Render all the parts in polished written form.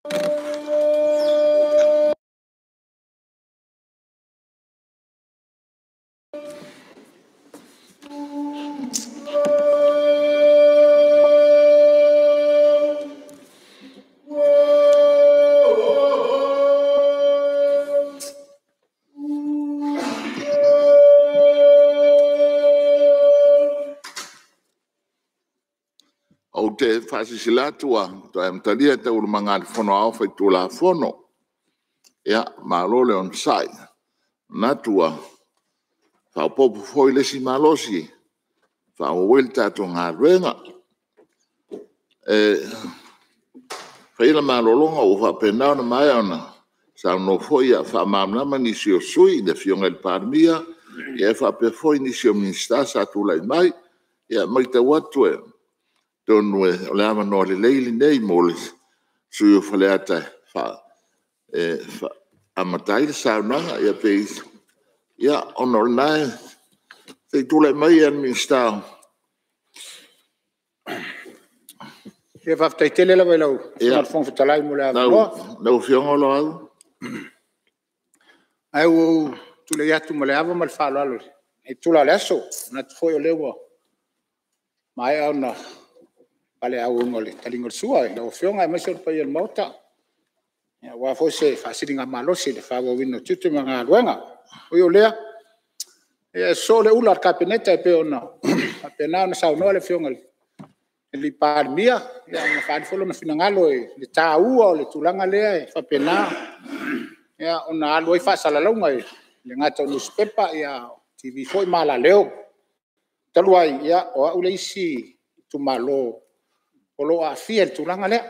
O te whasisilatua, to e mtalia te uru mangari whono au whai tū la whono. Ia, mārole on sai. Natua, whaupopu whoi lesi malosi, whauwel tātou ngā ruenga. Whaila mārolonga o whapenao na mai ona, sa no whoi a whamamnama nisi o sui, le fionga il parmia, ia whape whoi nisi o minsta sa tūlai mai, ia mai te watu e. Tonu e o le ama no le leili nei mole sui o whale ata amatai le saunanga ia peis ia ono nai te tule mai an minstao ia whaftai tele la wailau ia fong fitalai mo le ama nau fionga lo au ai o tule iatu mo le ava ma le whalo alo e tula le aso na te foi o lewa mai au na ale au ngole talingo sua e o fionga e mesel pa il mota ya wa fo se fasiringa malosi le fa wino tutu manga luenga o lea e so le ula kapineta e pe ona apena na sa no le fionga li par mia ya na fa folo na finangalo e le tau o le tulanga le fa pena ya ona alo e fa sala longa e le ngata newspaper ya TV foi mala leo taluai ya o ule isi tu malo polo a fiel tulanga le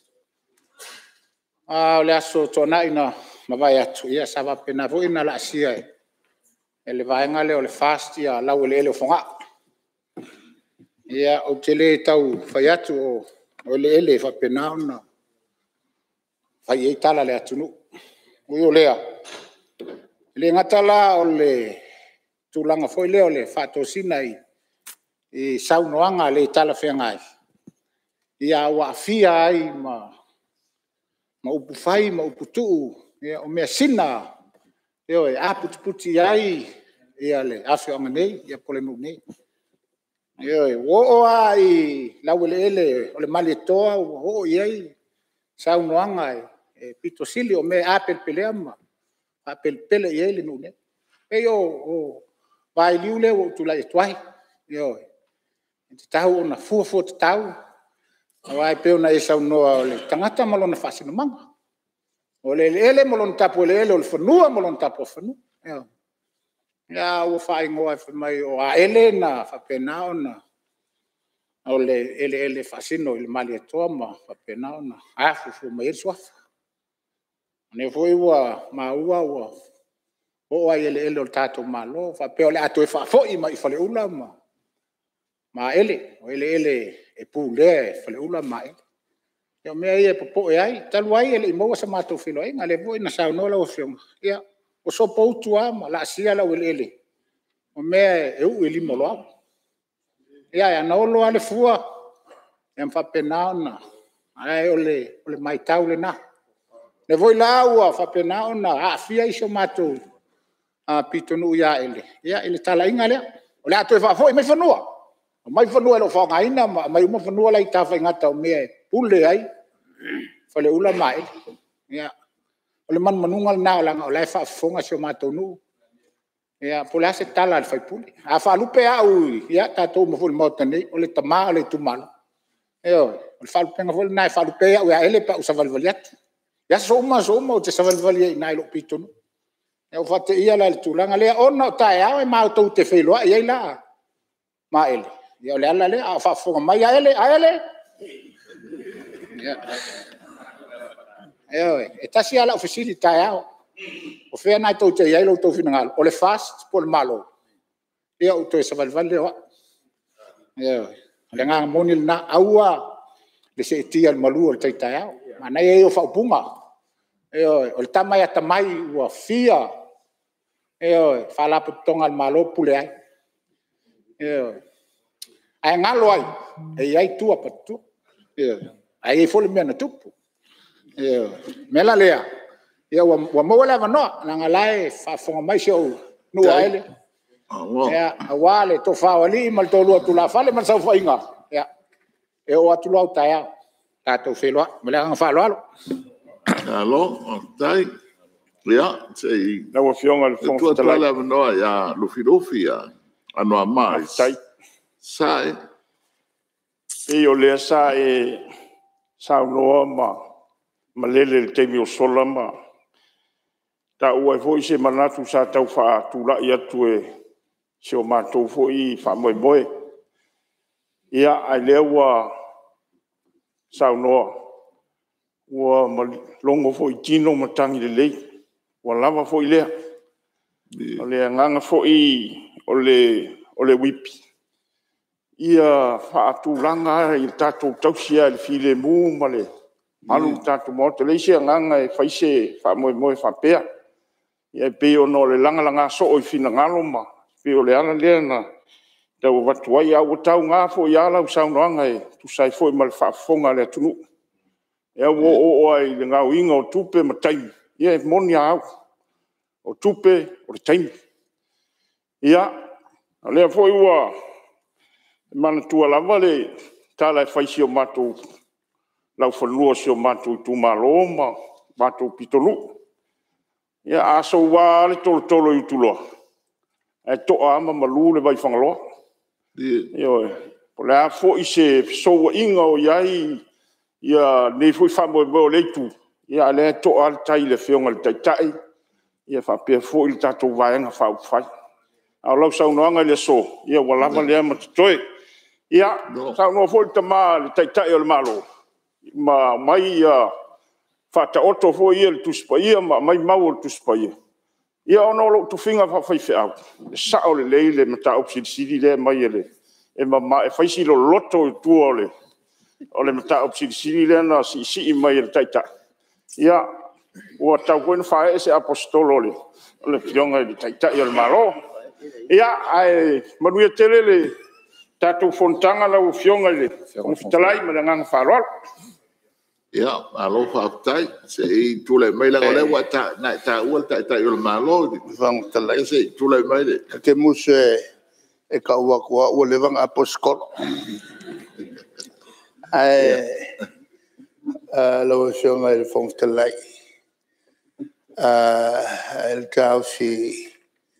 le aso tona ina mavai atu ia sava pena vo ina la sia e le vaenga le o le fast ia la le le fonga ia o tele tau fai atu o le fa pena na fai e tala le atu no o lea le ngatala o le tulanga foi le o le fato sinai e saunoanga le tala fengai ia wa fia ai ma upu fai ma upu tu ia o mea sina ia e aputi ai ia le afi anga nei ia pole mu nei ia e wo ai lawele ele o le mali toa o ia sau noanga e pito sili o me apel peleama apel pele ia le nu nei e o vai liule o tu la etwai ia e tau na fu tau ai pe na esa no le tangata malona fasino manga o le ele malon tapo le ele o fonua malon tapo fonu ya o fai ngo ai mai o a ele na fa pena ona o le ele fasino il mali toma fa pena ona a fu mai so ne foi wa ma wa o ai ele o tato malo fa pe ole ato fa fo i mai fa le ula ma ele o ele e pule fale ula mai yo me ai po ai talu ai ele mo sa mato filo ai ngale vo na sa no la o fiong ya o so po tua ma la sia la ele o me e u eli mo lo ya no lo ale fua em fa pena na ai ole mai tau le na le voi la u fa pena na a fia i so mato a pitonu ya ele tala ingale o le ato fa foi me fa no mai fanua lo fa ngaina mai mo fanua lai ta fa ngata o me pule ai fa le ula mai ya ole man manunga na la o lai fa fonga so mato nu ya pula se tala fa pule a fa lupe au ya ta to mo ful mota nei ole tama ole tu mal yo ole fa lupe ngol na fa lupe au ya ele pa usa valvaliat ya so ma o te sa valvali na lo pitonu ya fa te ia la tulanga le ona ta ya ma to te felo ya la ma ele ya le ala le a fa fonga mai a ele e tasi ala ofisili ta o fe na to te ya lo to final o le fast por malo ya o to sa valvale wa ya le nga monil na aua le se tia al malu o te ta mana e o fa punga o le tama ya tamai wa fia fa la putonga al malo pule ai ai ngalo ai e ai tua patu ai foi me na tupu mela lea ia wa mo la no na ngalai fa fonga mai show no aile ia awale to fa wali mal to lu tu la fa le man sa fa inga ia e o atu lo taia tato felo me la fa lo alo tai ia sei na wa fionga le tu la no ya lu filofia ano mai sai e o le sa e sa no ma lele te mi o sola ma ta ua foi se manatu sa tau fa tu la ia tu e se o matou foi fa moi moi ia ai le ua sa no ua longo foi tino matangi le lei ua lava foi le o le nganga foi o le wipi ia fa tu langa i tatu tausia le file mu male alu tatu mo te le se nganga e faise fa moi moi fa pea ia pe o no le langa so o fina ngalo ma pe o le ala le na da o watu ai au tau nga fo ia la usau no ngai tu sai foi mal fa fonga le tunu ia o ai le nga winga o tupe matai ia moni au o tupe o le taimi ia le foi wa mana tua lava le tala faisi o matu lau falua si o matu tu maloma matu pitolu ia aso wa le tolo i tulo e to ama malu le vai fangalo ia po la fo i se so inga o iai ia ne foi famo bo le tu ia le to al tai le fionga le tai ia fa pe fo il tato vai nga fa fai a lo sa no nga le so ia wala ma le ma toi ia sa no fo te ma le tai o le malo ma mai ia fata oto fo ia le tu spa ia ma mai mau le tu spa ia ono lo tu finga fa fai fa sa o le le mata opsi sidi le mai le e ma e fai si lo lotto tu o le mata opsi sidi le na si mai le tai ia o ta wen fa ese apostolo le fionga le tai o le malo ia ai manuia tele le tatu fontanga la o fionga le o fitalai ma nga fa ro ia alo fa tai se tu le mai la le wa ta na ta o ta o le malo vang talai se tu le mai le ke muse e ka wa ko o le vang apostolo ai lo fionga le fong talai el tau si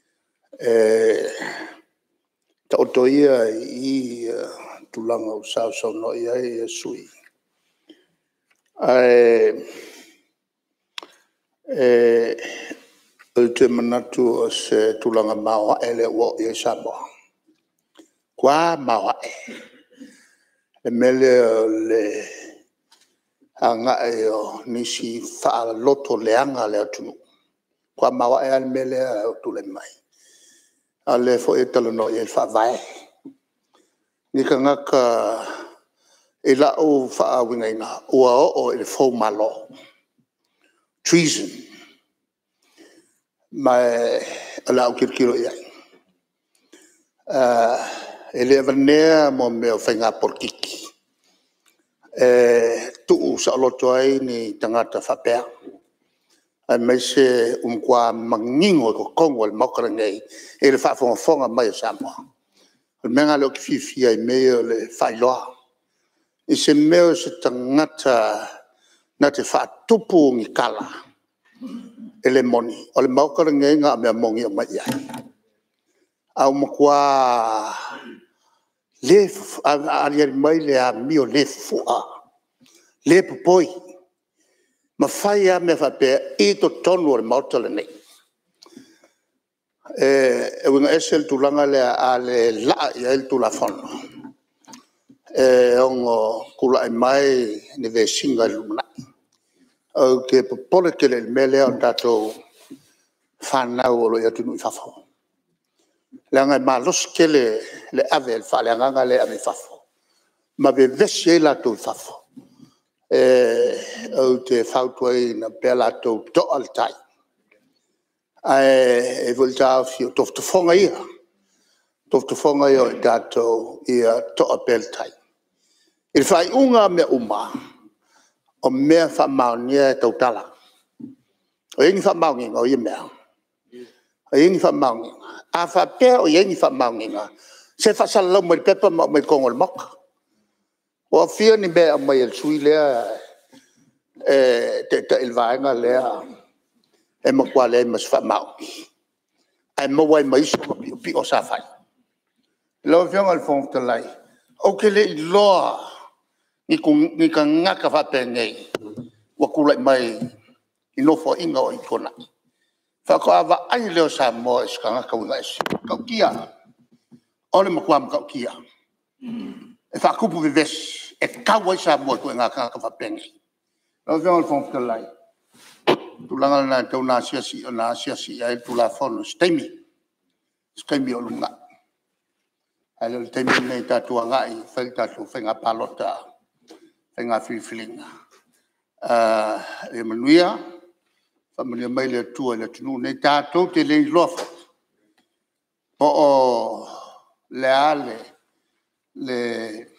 ta otoia i tulanga o sa no ia e sui el te manatu o se tulanga mawa ele wo e sabo kwa mawa le mele le anga e nisi fa loto leanga le tunu kwa mawa e mele o tule mai ale fo e talo no e fa vai ni kanga ka e la o fa winga ina o e fo malo treason mai ala o kirkiro ia ele vane mo me fenga por kiki tu sa loto ai ni tangata fa pe ai mai se kwa mangingo ko kongo el mokra nei e le fa fonga mai sa mo el menga lo ki fi ai me le fa loa e se meo se tangata na te fa tupu ngi kala ele moni o le mokra nei nga me mongi o mai ai au mo kwa le a mai le a mio le fua le poi ma fai a me fa pe e to tonu le morto le nei e un esel tulanga le a le la ya el tu la fono ongo kula mai ne ve singa lumna o ke pole ke le mele on tato fana o lo ya tu fa fo langa ma los ke le avel fa le nganga le ame fa fo ma be vese la tu fa fo o te fautoi na pela to altai e volta fio to fonga ia dato ia to apeltai il fai unga me uma o mea whamaunia tautala. O ingi whamauninga o i mea. O ingi whamauninga. A whapea o ingi whamauninga. Se whasalau mai pepa mai kongol moka. O a whia ni mea mai el sui lea te ilvaenga lea e makua lea mas whamau. Ai mawai mai so pi o sa whai. Lo whianga al fong te lai. O ke le i loa ni ka ngaka whapea ngei. Wa kulai mai i nofo inga o i kona. Whako awa ai leo sa mo e ska ngaka unga esi. Kau kia. Ole makua ma kau kia. E whakupu vives. E kawa i sa mo e koe ngaka whapea ngei. Lo whianga al fong te lai. Tulanga na tau na siasi o na siasi ai tula fono. Steimi. Steimi o lunga. Ai le steimi nei tatua ngai. Whai tatu whenga palota. Whenga whiwhilinga. E manuia. Whamalia mai le tua le tunu. Nei tātou te lei lofa. Po o le ale. Le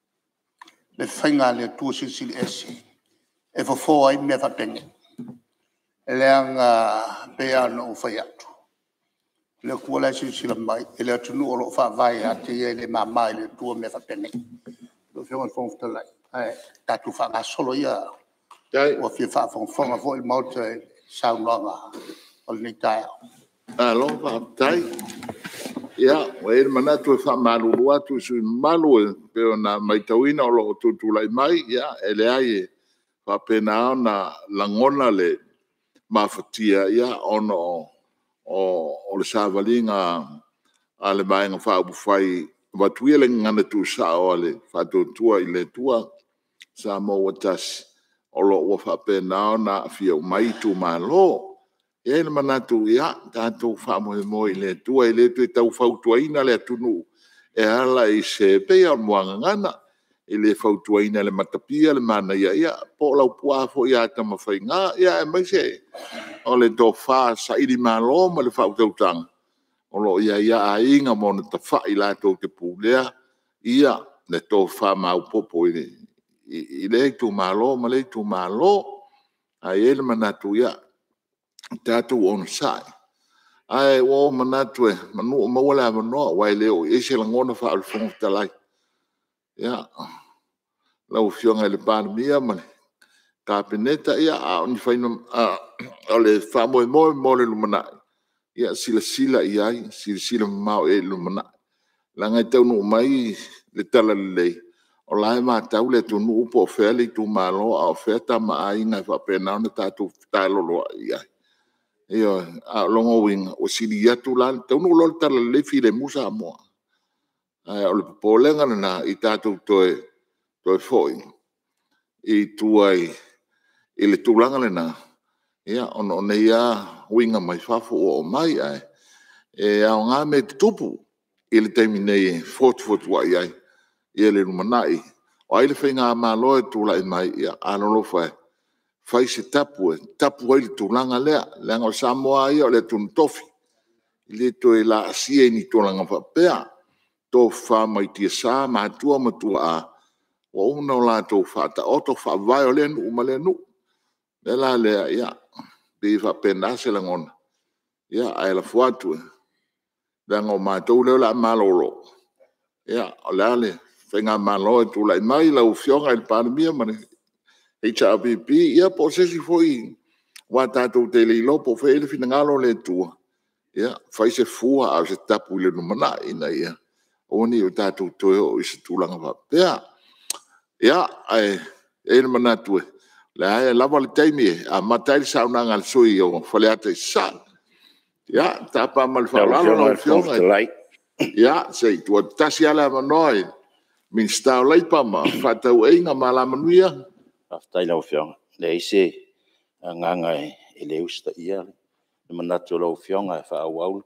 whainga le tua sisili esi. E whawhoa i mea whapenge. E leanga pea no whai atu. Le kua lai sisila mai. E le tunu o lo whawai a te e le mamai le tua mea whapenge. Lo whionga whongta lai. Tātou whanga solo ia. Wa fia whawhonga fo il mauta saunanga o le tai. Alo, tai. Ia, o e manatu e whamaru atu sui malu e peo na maitauina o lo tutulai mai, ia, e le ai e whapena na langona le mafatia, ia, ono o le sāwalinga a le maenga whaabufai watuia le ngana tu sa o le whatotua i le tua sa mo watasi o lo wa whapena na fia mai tu malo. E le manatu ia tātou whamoe i le tua i le tu e tau whautuaina le atunu e ala i se pea moanga ngana i le whautuaina le matapia le mana ia po lau puafo ia tama whainga ia e mai se o le tō wha sa iri malo ma le whautautanga o lo ia a inga mona ta wha i lātou te pūlea ia le tō wha maupopo i le tu malo ma le tu malo a e le manatu ia tātou on sai. Ai o manatu e manu mawala manoa wai leo e se langona fa al fong talai. Ya. Lau fionga le pandemia man. Kabineta ia a oni faino ole fa mo le lumana. Ya sila ia sila mau e lumana. Langa tau no mai le tala le. O lai ma tau le tu no po fele tu malo a oferta ma ai na fa pena na tātou talo lo ia. Ia a longo wing o sili atu lan tau no lol tala le fi le musa mo o le polenga na i tatu toe foi i tuai i le tulanga le na ia ono ne ia winga mai fafo o mai ai e a nga me tupu i le termine fort wa ai i le manai o ai le finga ma lo tu la mai ia ano lo fa fai se tapu ai le tulanga lea o Samoa ia o le tuntofi le to e la asia ni tulanga whapea to wha mai tia sa matua a wa una o la to wha ta oto wha vai o le nu umale nu le la lea ia pe whapena se langona ia ai la fuatu lenga o mātou leo la malolo ia o le ale whenga malo e tu lai mai la ufionga il pandemia mani HRPP ia po sesi foi wa tātou te le lopo fe ele fina ngalo le tua ia fai se fua a se tapu le numana ina ia oni o tātou toe o isi tūlanga pa pea ia ai ele manatu le ai lava le taimi a matai sauna ngal sui o faleata sa ia tapa mal falalo no fionga ia sei tu tasi ala manoi min sta lai pa ma fatau einga mala manuia aftai lau fionga le ise nganga e le usta ia le manatu lau fionga e wha au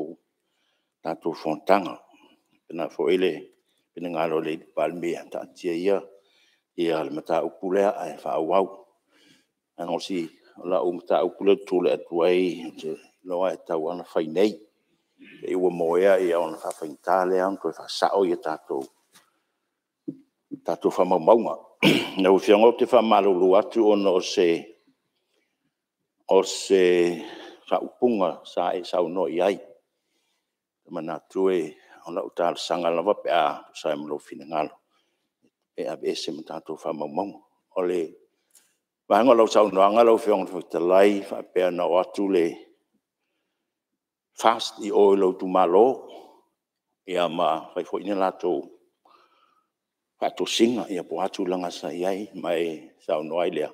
tātou fontanga pena fo ele pena ngalo le palmea ta tia ia le mata ukulea e wha au ano si la mata ukule tule atuai loa e tau ana whai nei e ua moea e ona wha whaintale an koe wha sao ia tātou wha maunga na ufionga te fa malulu atu ono o se sa upunga sa e sa no iai mana tue ona utal sanga lava pe a sa mo finangalo e a ese mata to fa mamong ole va ngolo sa no ngalo ufionga te lai fa pe na atu le fast i o lo tu malo ia ma fai fo ina lato fa to singa ia po atu langa sa iai mai sa no ai le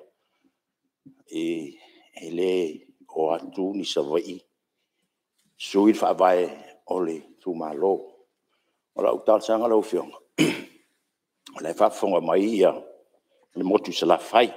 ele o atu ni sa vai sui fa vai ole tu malo ola utal sanga lo fiong le fa fonga mai ia le motu se la fai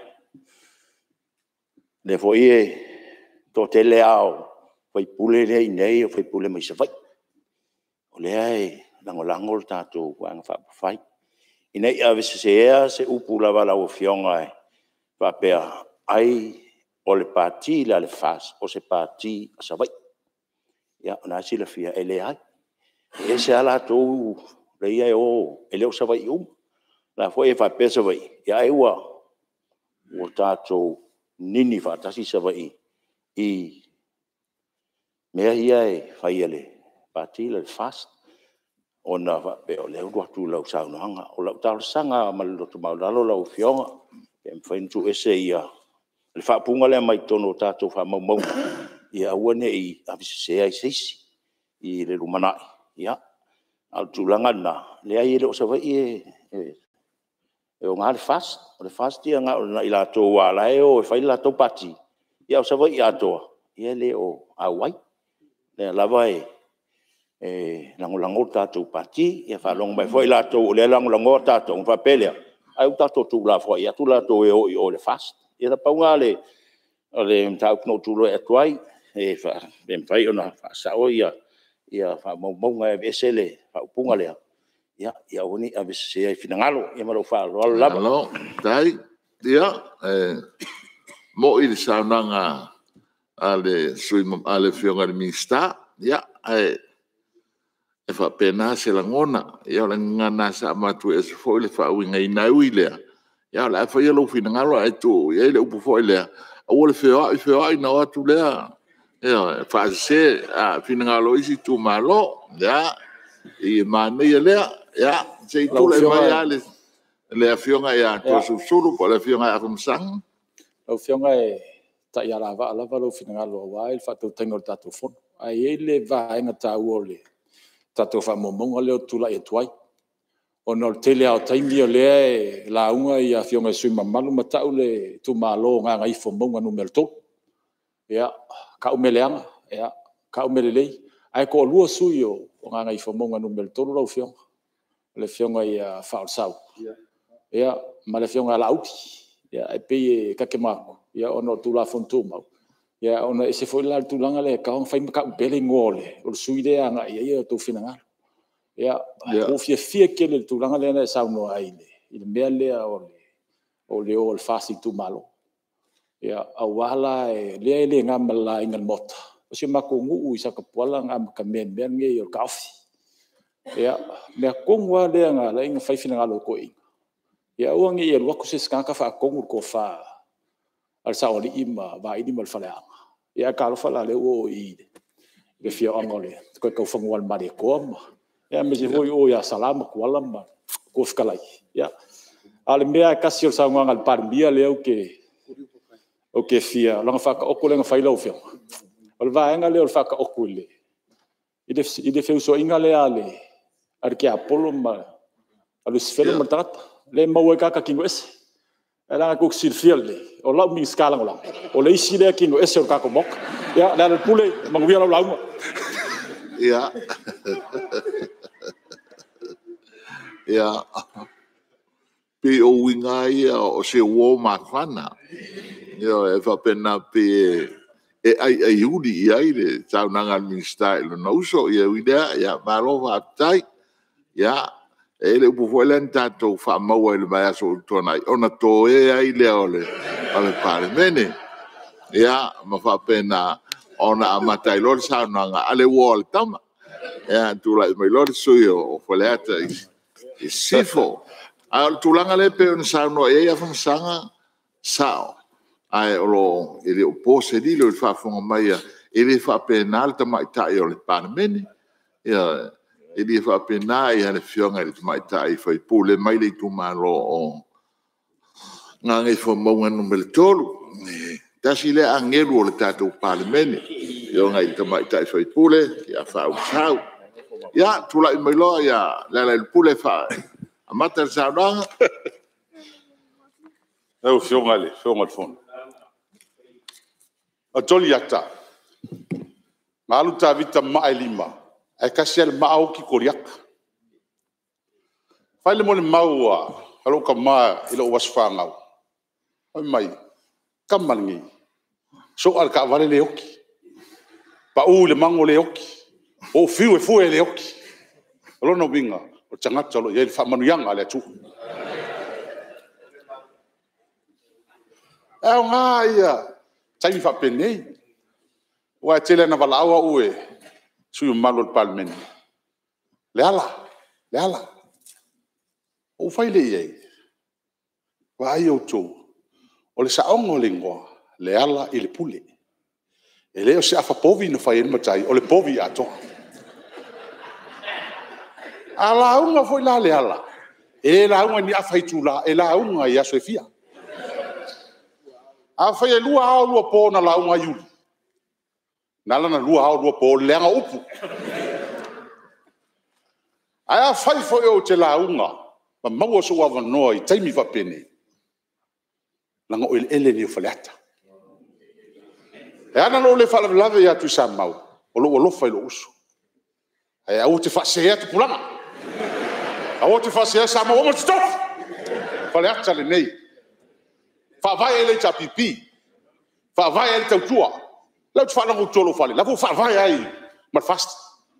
le foi to te le ao fai pule le nei fai pule mai sa vai ole ai lango tato wang fa fai ina ia se upula vala o fionga fa pe ai o le pati la le fas o se pati sa vai ya na sila fia ele ai e se ala to le ia o ele o sa vai la foi fa pe sa vai ya ai wa o tato nini fa tasi sa vai i me ia fa ele pati la fas ona va pe o le ua tu lau sa no anga o lau tal sanga mal lo tu mal lau fionga em fain tu ese ia le fa punga le mai tono tato fa mau ia wane i avise ai sisi i le rumana ia al tulanga na le ai le o sa vai e o ngal fast ia nga na ila to wala e o fa ila to pati ia o sa vai ia to ia le o awai le lava lango tato pati ia fa long mai foi la to le lango tato fa pelea ai tato tu la foi ia tu la to e o le fast ia pa ngale ole mta no tu lo e tuai e fa ben fai ona fa sa o ia fa mo ngai besele fa punga le ia oni a bese ai finangalo ia malo fa lo la dai ia mo il saunanga ale sui ale fionga de mista ia e fa pena se la ngona ia la ngana sa matu e fo le fa winga ina uile ia la fa ia lo finangalo ai tu ia le upu fo le o le feo ai na atu le ia fa se a finangalo isi tu malo ia i mane le ia se tu le mai ale le fionga ia to sulu po le fionga a kumsang o fionga ta ia lava lo finangalo wai fa tu tengo tatu fon ai ele va ina ta ole tato fa momonga leo tula e tuai o no tele au taimi o le la unga ia fionga sui mamalu matau le tu malo nga ngai fo monga no melto ya ka umeleanga ya ka umelele ai ko lua sui o nga ngai fo monga no melto lo fionga le fionga ia fa sau ya ma le fionga la uti ya ai pe ka ke mako ya ono tula fontu mau ya ona ese foi la tulanga le ka fai ka pele ngole o sui de anga ia to finanga ya o fie ke le tulanga le na sa no ai le mele o le fasi tu malo ya awala le ngamala ingal mota o se makungu u isa ka pola ngam ka men nge yo kafi ya me kongwa le nga la inga fai finanga lo ko ya o ngi ye lo ko se ska ka fa kongu ko fa al sa o ima va ini mal fala ya ka fala le o le fio angole ko fangwal mari ko ya me je voi o ya salama ko alama ko fkalai ya al mea kasio sa ngal par bia le o ke fia long fa ko le fa ilo fio ol va nga le ol fa ko le ide fe so inga le ale ar ke apolo ma alu sfelo matrat le mo ka kingo es era ko silfiel le o la mi skala ngola o le isi le kingo es o ka ko mok ya la le pule mangwia la ya ya pe o winga ia o se wo makana yo e fa pena pe ai uli ai le tau nanga mi style no so ia ida ya malo va tai ya ele upu folen tato fa mau ele vai so tonai ona to ai le ole ale pare mene ya ma fa pena ona amatai lor sa nanga ale wall tama ya tu lai mai lor so yo foleta is sifo Al tulanga le pe on sa no e fa sanga sao. Ai olo ele o pose di lo fa fonga mai ele fa penal ta mai tai o le parmeni. Ya ele fa penal e le fionga le mai tai fa i pule mai le tu malo o ngai fo mo ngano mel tolu. Tasi le angelu o le tatou parmeni. Yo ngai ta mai tai fa i pule ya fa o sao. Ya tula i mai lo ya la le pule fa. Amata sa ranga. Eu fionga le fon. A toli ata. Malu ta vita mai lima. Ai kasiel mau ki koriak. Fai le mole mau a halo ka ma ilo wasfangau. Ai mai. Kamangi. So al ka vale le oki. Pa u le mango le oki. O fiu e fu le oki. Lo no binga. O tangata lo ye fa manuyanga le tu. Au ngaia. Tai fa penei. Wa tele na valawa ue. Su malo palmen. Le ala. O fai le ye. Wa ai o tu. O le saongo lingua. Le ala i le pule. E leo se afa povi no fai matai. O le povi ato. Ala unga foi la le ala. E la unga ni afa itula. E la unga ia soefia. A fai e lua ao lua po na la unga yuli. Nala na lua ao lua po leanga upu. Ai a fai foi o te la unga. Ma maua so wa no i taimi va pene. Langa o ele ni faleata. E ana no le fala lave ya tu sa mau. O lo fai lo uso. Ai au te fa se tu pulanga. Au te fa se sa mau mo stop. Faleata le nei. Fa vai ele cha pipi. Fa vai ele tau tua. La tu fa no tolo fale. La fa vai ai. Ma fast.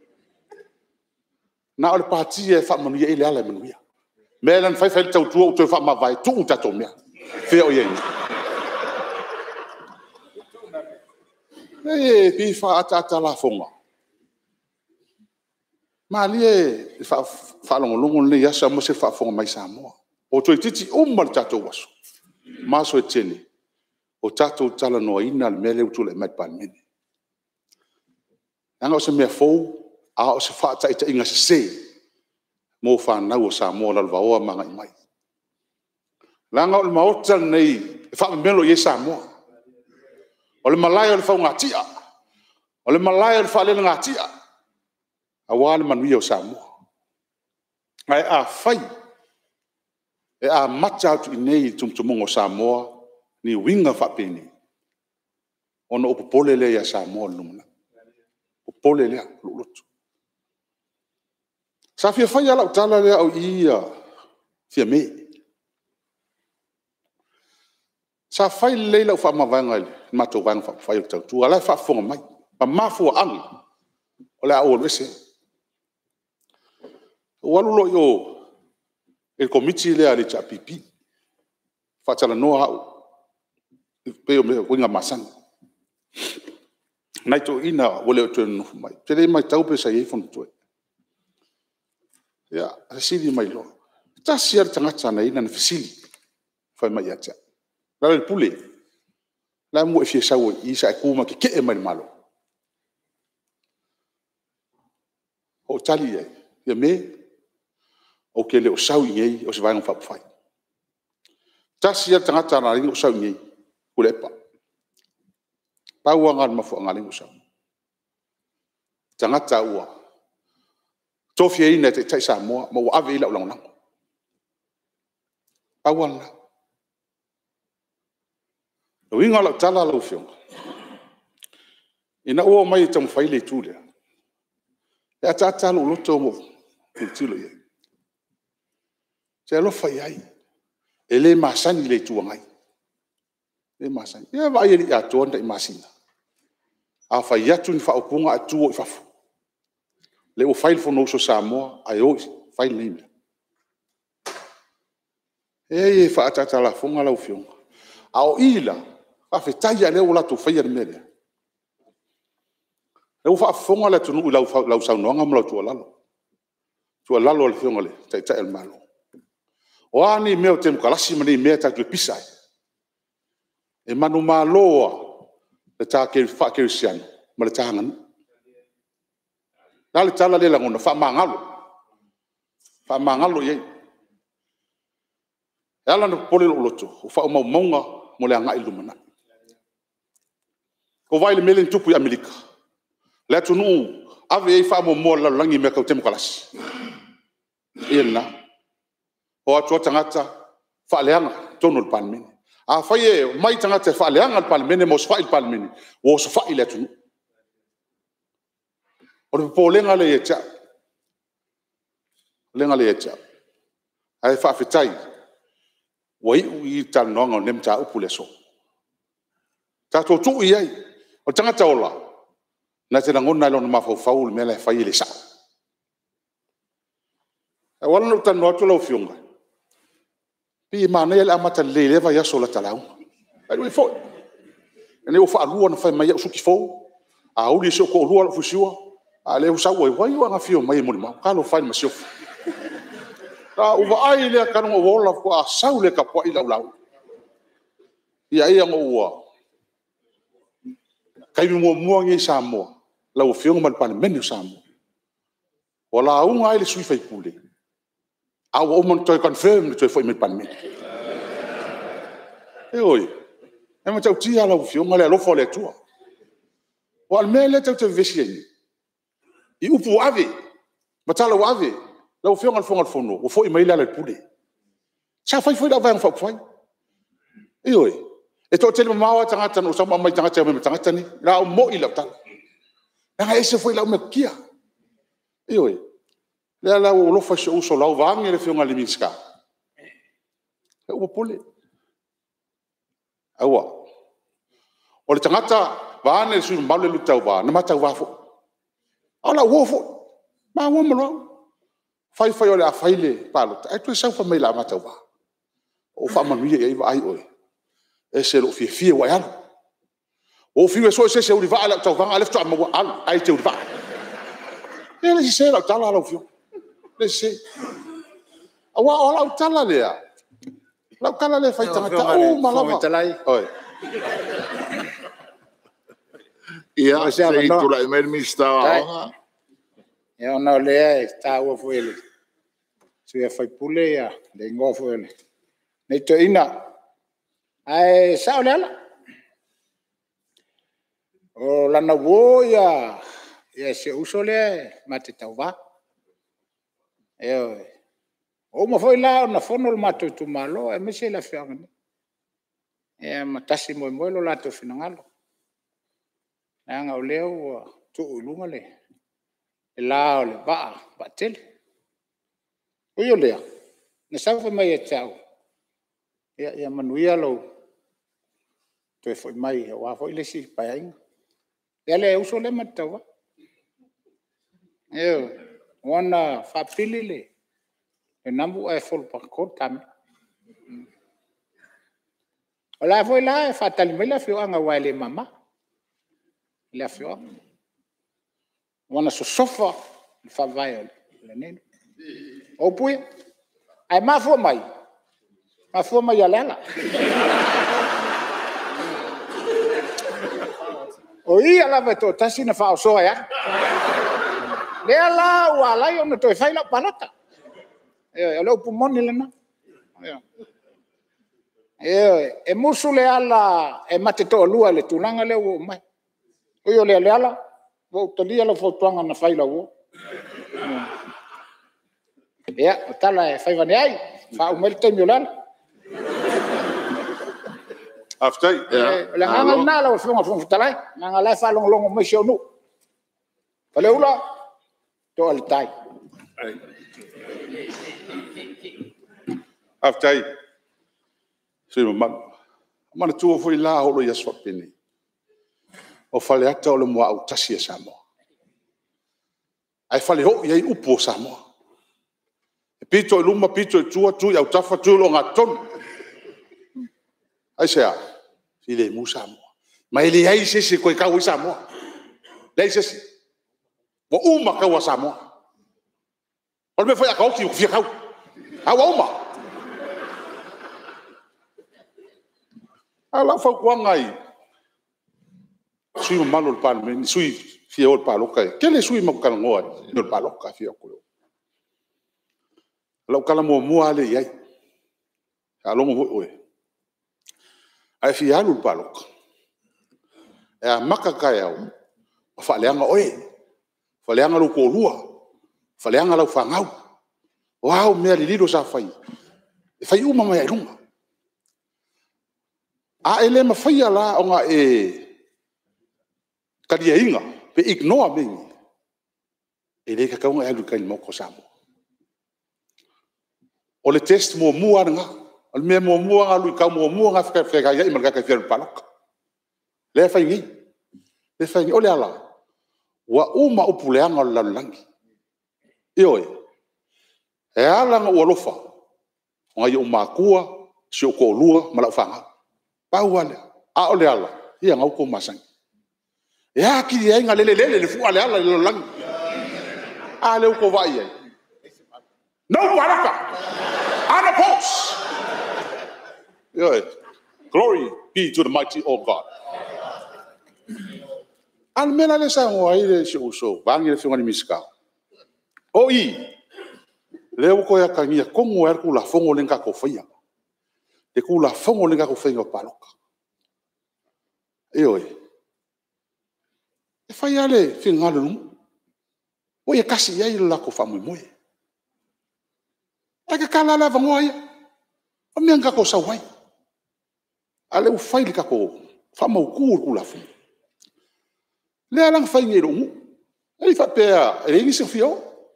Na o parti e fa manu ele ala manu ya. Melan fai tau tua o te fa ma vai tu ta to mea. Fe o ye. E pi fa ata la fonga. Ma li fa longo le ya sa mo se fa fonga mai sa mo. O to titi o mal tato waso. Maso e tele. O tato tala no ina le mele utu le mai pan mene. Anga o se mea fou, a o se fa ta ita inga se. Mo fa na o sa mo la va o manga i mai. Langa o le maotal nei, fa melo ye sa mo. O le malaya o le fa ngatia. O le malaya o le fa le ngatia. A wale manuia o sa mo. Ai a fai. E a mata atu nei tumtumongo Samoa ni winga whapeni. Ono upopole le ya Samoa lumuna. Upopole le lulotu. Sa fia whai ala utala le au ia fia me. Sa whai leila u whamawanga le. Mato wanga whai o tau tu. Ala whafonga mai. Pa mafua angi. O le a o lwese. Walulo yo. El komiti le ale cha pipi. Fatala no hau. Peo me winga masan. Naito ina wole o tuen nufu mai. Tere mai tau pe sa yefon tue. Ya, resili mai lo. Ta siar tangata na ina na fisili. Fai mai atia. La el pule. La mo e fie sawo isa e kuma ke e mai malo. O tali ye. Ya me o ke le o sau ngei o se vai un fa fai. Tasi ya tangata na ringo sau ngei kulepa. Pa ua ngar mafu ngalingo sau. Tangata ua. Tofia ina te tai Samoa ma ua ave ila ulang lang. Pa ua na. O inga la tala la ufiong. Ina ua mai tamu faile tu le. Ya tata lo loto mo tilo ye. Se lo fai ai. Ele masani le tuangai. Le masani. Ia vai ele ato nda masina. A fai atu ni fa opunga atu o fafu. Le o file fo no so Samoa ai o file name. E fa atata la fonga la ufiong. A o ila fa fetai ale o la to fai ale mele. Le o fa fonga la tunu la sa no nga mo la tu lalo. Tu lalo le fonga le tai tai el malo. O ani mea o te mukalasi mani mea tatu e pisai. E manu maloa le tā ke whakerisiano, ma le tānganu. Nā le tala le langona, wha mangalo iei. E ala na pole lo loto, o wha umau maunga mo le anga ilumana. Ko vai le mele tupu i Amerika. Le atu nuu, ave ei wha mo mua lalangi mea kau te mukalasi. Ia na. O atua tangata, wha leanga, tono le panemene. A whai e, mai tangata wha leanga le panemene, mo sfai le panemene, o sfai le atu nuu. O le po lenga le e tia. Lenga le e tia. Ai wha whitai. Wai ui tala noanga o nem ta upu le so. Ta tō tu i ai. O tangata ola. Na te rangona ilo na mawhau le mele whai le sa. E wala no tanu atu lau fionga. Pi mana ele amata le leva yaso la talau. Ai ui fo. Ene o wha alua na whai mai au suki fo. A uli se o ko lua la fusiwa. A le usau ai wai wanga fio mai mo ma kalo fai ma siof. Ta uva ai le kanu o wola ko a sau le ka po i lau. Ia ia mo ua. Kai mo mo ngi sa mo. Lau fio mal pan menu sa mo. Wala un ai le sui fai pule. A o mon to confirm to foi me pan me. E oi. E mo tau tia lau fio ngale lo fo le tua. O al mele tau te vesi I upu ave, matala o ave, lau whionga whonga whono, o fo I maila le pule. Sa whai whai la vang whai. E oi, e tō tele maua tangata no sama mai tangata me tangata ni, la o mo I lau tala. Nga ese whai lau me kia. E oi, le lau o lofa se uso lau vange le whionga le minska. E ua pule. Aua. O le tangata, vane le sui maule lutau va, na matau vafo. Ala wofo ma wo mo fai ole a faile palo ai tu sa fa mai la mata wa o fa man wi ai ai oi e se lo fi wa ya o fi so se o va ala to va ala to ma al ai te va e le se la tala lo fi le se awa ola tala le ya la kala le fai tanga o ma la oi Ia, se tula I meri mista aonga. Ia ona lea e tā ua fuele. Sui a fai pule ia, le ingoa fuele. Nei to ina, ai sao le ala. O lana wo ia, ia se uso le, ma te tau va. Eo, o ma foi la, na fono le mato tu malo, e mese la fianga. Ia matasi mo lo lato finangalo. Nga o leo tu ulunga le. E la o le ba tele. O yo lea. Na safa mai e tau. Ia manuia lo. Tu e foi mai wa foi le si pa ai. Ia le uso le matawa. Eo. Wana fa pili le. E nambu e fol pa ko tam. Ola foi la fa tali mai la fio anga wa le mama. Le afio. Wana so sofa fa vai le neno. O pui. Ai mafo mai. Mafo mai ala. O ia la veto tasi na fa so ya. Le ala wa la yo no to fai la palata. E lo pumoni le na. E musu le ala e mate to lua le tunanga le o mai. O yo le ala, o tolia la fotuanga na faila wo. Ia, o tala e fai vane ai, fa umel te miolan. Aftai, ia. Le nganga na la o fonga talai, nganga la fa long long mo sio nu. Pale ula to al tai. Aftai. Sino man tu foi la holo ya swapini. O fale ata o le mua au tasi e Samoa. Ai fale ho iai upo o Samoa. E pito e luma, pito e tua, tui au tafa, tui lo ngā tonu. Ai sea, si le mu Samoa. Ma ele ai sese koe kau i Samoa. Lei sese. Wa uma kau a Samoa. O le me foi a kau ki u fia kau. Au uma. ala fa kwa ngai sui malo le pan men sui fia o palo kai kele sui mo kala ngoa no palo ka fia ko lo kala mo ale yai alo mo oe ai fia lu palo e maka kai au fa leanga oe fa leanga lu ko lua fa leanga lu fa ngau wow me ali lido sa fai fai uma mai runga a ele ma fai ala onga e kadia inga pe ignore me ele ka kaunga alu kai mo ko samo o le test mo mua nga al me mo mua nga lu ka mo mua nga fa ka ya imal ka fiel palak le fai ngi o le ala wa uma upuleanga la langi ioe e ala nga wolofa nga yo makua sio ko lua mala fanga pa wale a o le ala ia nga ko masang ya ki ya nga le fu ale ala le lang ale ko vai no baraka ana pos yeah. Glory be to the mighty O God al mena le sa ngo ai se uso bangi le fingani miska o i le ko ya kangia kongo er ku la fongo lenga ko fia de ku la fongo lenga ko fia paloka oi e fai ale fingalo o ye kasi ya ila ko famu moe e ka kala la vango ya o me nga ko sa wai ale u fai ka ko famu ku la fongo le alang fai ngero ngu ai fa pea e ngi se fio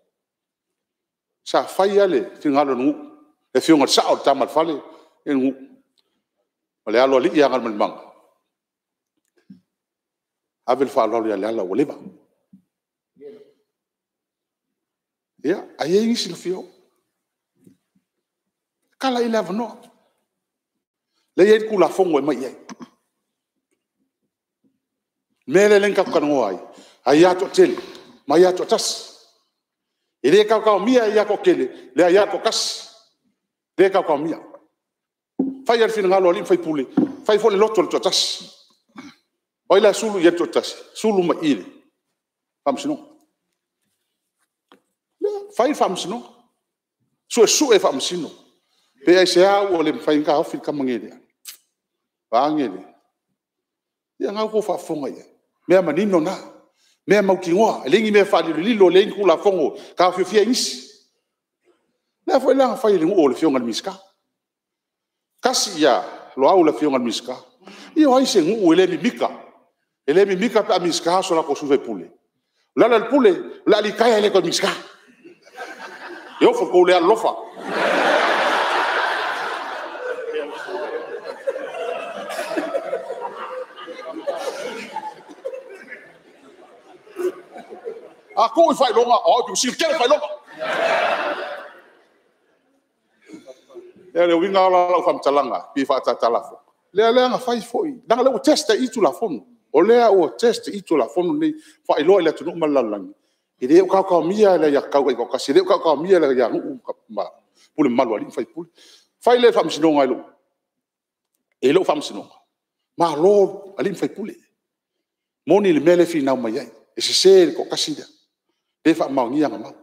sa fai ale fingalo ngu e fio ngat sa o tamat fale e ngu ole alo li ya ngal mang avel fa lo ya la oleva ya ai ngi se fio kala ila vano le ye ku la fongo e mai ye mele lenka kan ngoi ayato tel mayato tas ile ka mia ya ko kele le ayato kas le ka mia fai al fin ngalo lim fai puli fai fo le lotto to tas oi la sulu ye to tas sulu ma ile fam sino fai fam sino su e fam sino pe ai se a o le fai ka fil ka mangele ba ngele ya nga ko fa fonga ye me manino na me mau kingoa lengi me fa lilo lengi kula fongo ka fia isi na foi la fa ile o le fionga miska kasi ya lo au le fionga miska io ai se ngu ele mi mika pa miska so la ko suve pule la le pule la li kaya le ko miska yo fo ko le alofa ako fai longa o tu sil kel fai longa le winga la fam talanga pi fa ta talafo le nga fai foi danga le testa itu la fon o le o testa itu la fon ni fa ilo ile tu mal lang ide ka mia le ya ka ko ka sile ka mia le ya ma pul mal wali fai le fam sino ngalo e lo fam sino ma lo ali fai pule moni le mele fi na mai e se ko kasida de fa mau ngia ngama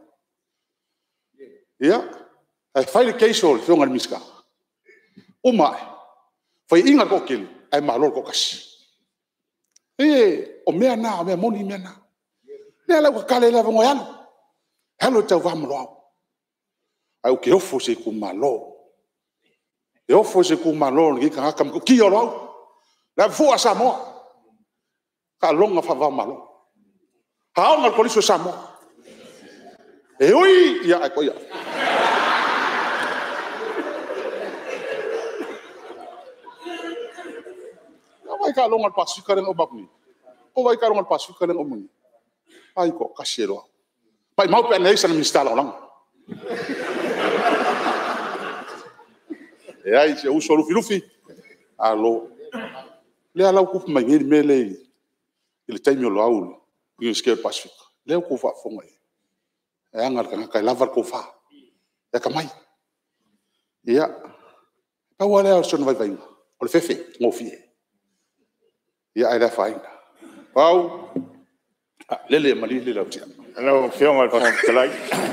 ya ai fai le keisol fionga miska uma fai inga ko kel ai malo ko kas o mea na me moni mea na le la ko kale la ngo yan hello ta va mlo ai o ke ofo se ku malo e ofo se ku malo ngi ka kam ko ki oro la fo sa mo ka longa fa va malo ha ngal ko liso sa mo e oi ya ko ya vai ka longa pasu ka ngo bakni o vai ka longa pasu ka ngo muni ai ko kasero pai mau pe nei san instala lang e ai se uso lu filufi alo le ala ku mai ngel mele il taimio lo aul ni ske pasu le ku fa fonga e angar ka lavar ko fa ya kamai ya pa wala son vai vai o le fefe ngofie ia ai la faina pau lele mali le lautia Ano fiong al fong kalai.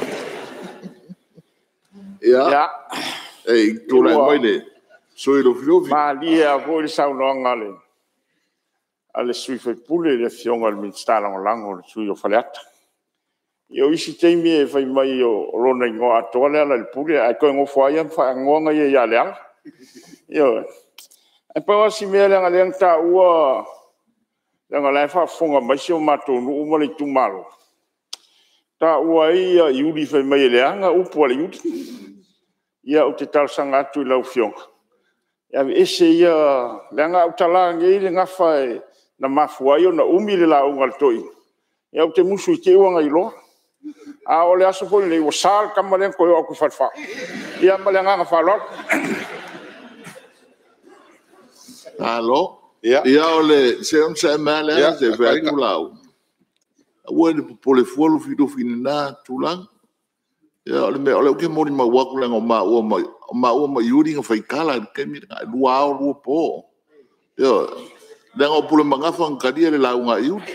Ya. Tu lai mai le. Soi lo fiofi. Ma lia vo le sau no ngale. Ale sui fe pule le fiong al min stala lango sui o falet. Yo isi teimi e fai mai o rona ngo atole ala le pule ai ko ngo foia fa ngo nga ye ya le. Yo. E pa si me le ngale ta ua. Le ngale fa fonga mai si o mato no mo le tumalo. Ta ua ia yuli fai mai le anga upo le yuli. Ia o te tal sanga atu lau fiong. Ia ese ia le anga utala ngi le ngafa na mafua yo na umi le la ungal toi. Ia o te musu i te uanga i loa. A o le aso po le o sal kamalen ko yo aku fatfa. Ia ma le anga fa lo. Alo. Ia. Ia o le se on se male se ve tu lau. Ua le pole fuolu fido finina tulang. Ya ole me ole ke moni ma waku lengo ma ua yuri nga fai kala ke mi lua o po. Yo. Lengo pule mangafa ngkadia le launga yuri.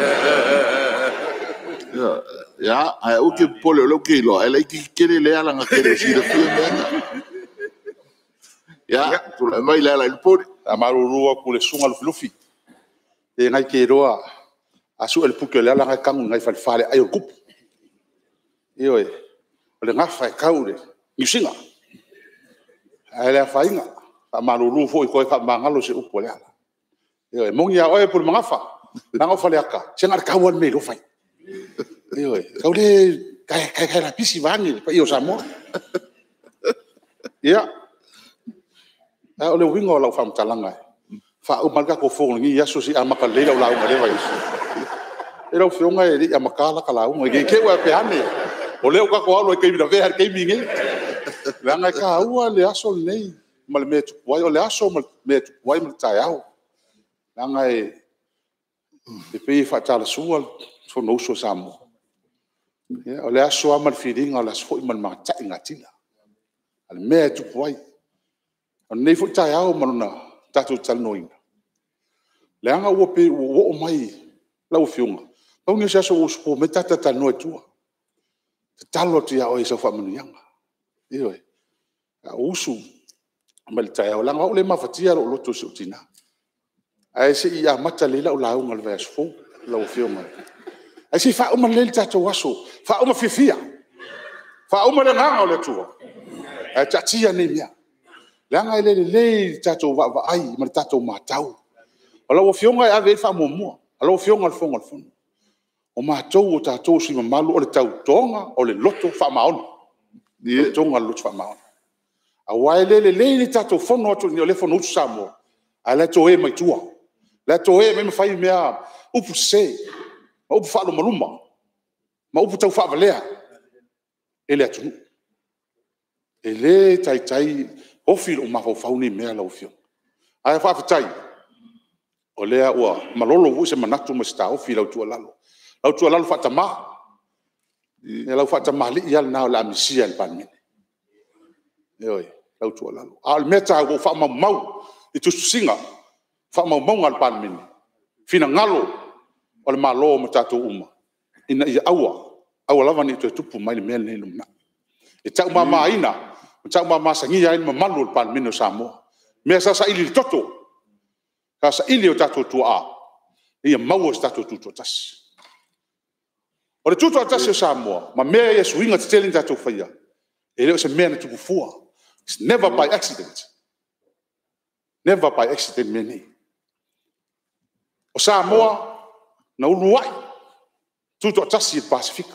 Ya, ai o ke pole ole ke lo, ai ki kere le ala nga kere si de fienga. Ya, tu le mai le ala il pole. amarurua ku le sunga lufi e ngai ke roa asu el puke le ala ngai kangu ngai fale ai o kupu io e le ngafa e kaure ni singa ai le fainga amaruru fo ko fa mangalo se upo le ala io e mongia oe por mangafa nanga fale aka sengar kawan me lo fai io e kaule kai la pisi vani pa io samo ia o le wingo la fam talanga fa o malka ko fo ngi yaso si amaka le la la ngale vai e la fionga e di amaka la kala o ngi ke wa pe ane o le ka ko alo ke mi ver ke mi ngi la nga ka u le aso nei mal met wai o le aso mal met wai mal tai au la nga e pe fa tala sual so no so samo o le aso mal feeling ala so mal ma ta ingatila al met wai nei fu tai au manuna tatu talnoina le anga wo pe wo mai la fiunga o ngi sa so uspo me tata talno tua talo tia o isa fa manu yanga io a usu mal tai au langa o le mafatia lo to sutina ai se ia mata le la o ngal vas fo la fiunga ai se fa o man le tatu waso fa o ma fifia fa o ma le nga o le tua ai tatia ni mia langa le tato va ai ma tato matau ala o fionga ave fa momo ala o fionga al fonga al fon o matou o tato si malu o le tau tonga o le loto fa maon di tonga lo fa maon a wai le tato fon no to ni le fon usamo ala to e mai tua la to e me fai mea upu se upu fa lo maluma ma upu tau fa valea ele atu ele tai o fil o mafo fauni mea la ofio ai fa fatai o lea ua malolo wu se manatu ma sta o fil au tu lalo fa tama e lau fa tama li ia na la misia al pan mine oi lau tu lalo al meta go fa mau i tu singa fa mau al pan mine fina ngalo o le malo ma tatu uma ina ia awa lava ni tu tupu mai le mel nei luma e tau mama ina Tau mama sangi ya in malu pan mino samo. Me sa ili toto. Ka sa ili o tato tua. Ia mau tato tu tas. O le tuto tas o samo, ma me ya swinga telling tato faya. Ele se me na tu fua. It's never by accident. Never by accident me. O Samoa na uluai. Tuto tas i Pasifika.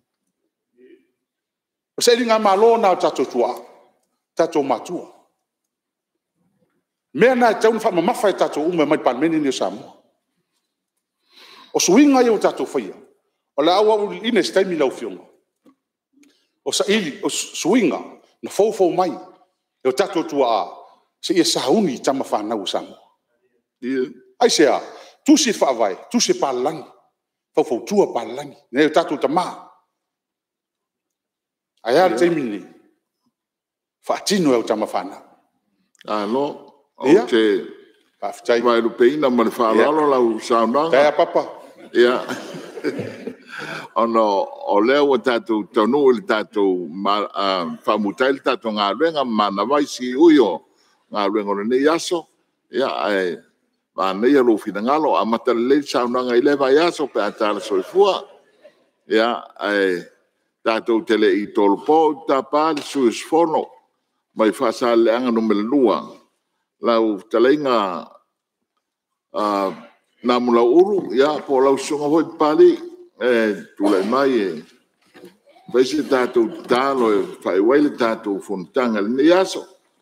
O se linga malo na tato tua. Tato matua. Mea na taun fa mamafa tato ume mai pan meni ni Samoa. O swinga yo tato faya. O la awa ine staimi lau fionga. O sa ili, o swinga, na fofo mai. O tato tua se ia sauni tama whanau Samoa. Ai sea, tu se whaavai, tu se palangi. Fofo tua palangi. Ne o tato tama. Ai ar te mini. Fatino e o tama whanau. Alo, O te Paftai. vai lu peina ma le whaalalo lau saunanga. Kaya papa. Ia. Ono o leo o tātou tonu le tātou whamutai le tātou ngā ruenga mana vai si uio ngā ruenga o nei aso. Ia ai ma nei alo fina ngalo a matale le saunanga i lewa i aso pe atala soifua. Ia ai tātou tele i tolu po ta pāle suis fono mai whasa leanga no mele lua. Lau talenga na mula uru ia po lau sunga hoi pali tula mai paisi tātou tālo whai waile tātou fontanga le ni aso.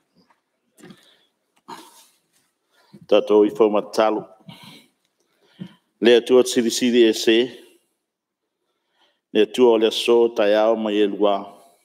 Tātou I whaumatalo. Lea tua siri e se. Lea tua o lea so tai ao mai e lua.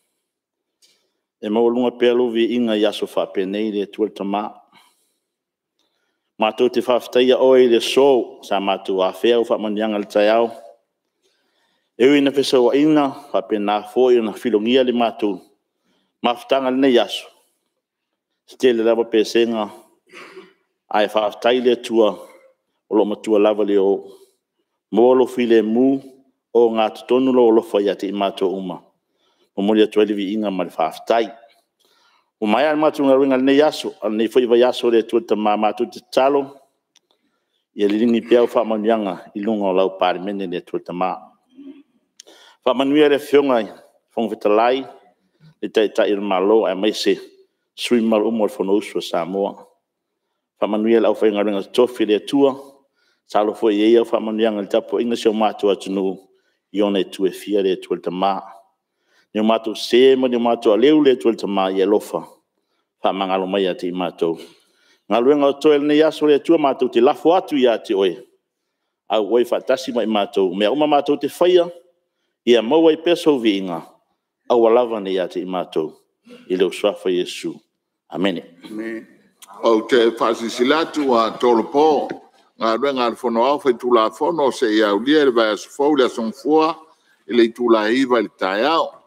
E maulunga pelo vi inga I aso whapenei lea tua tama. Mātou te whawhtaia oe le so sa mātou a whea o whamanianga le tai ao. Ewi na pesa wa ina whapena fōi o na filongia le mātou. Mawhtanga le nei aso. Stele lava pesenga. Ai whawhtai le tua o lo matua lava le o. Mōlo file mu o ngā tutonu lo lo whai ati I mātou uma. O mori atua levi inga ma le whawhtai. O mai al mātou ngā ruenga le nei aso. Al nei whai vai aso le tua tamā mātou te talo. Ia li ringi pia o whamanianga I lunga o lau pārimene le tua tamā. Whamanuia le whiongai, whongwetalai, le tai il malo ai mai se sui mal umor whanousu a Samoa. Whamanuia le au whainga ringa tofi le tua, salo fo I eia whamanianga le tapo inga seo mātua tunu I ona e tue fia le tua le tamā. Ni o mātou sema, ni o mātou a leu le tua le tamā I alofa. Whamangalo mai ati I mātou. Ngā luenga o toe le nei aso le tua mātou te lafo atu I ati oe. Au oi whatasi mai mātou. Mea uma mātou te whaia, ia maua I peso viinga, au alava ni ate I mātou, I leo swafa Yesu. Amen. O te whasisilatu a tolopo, ngā ruenga ar whono au whai tula whono se ia ulia le vai asufau le asongfua, I le tula iwa le tai au.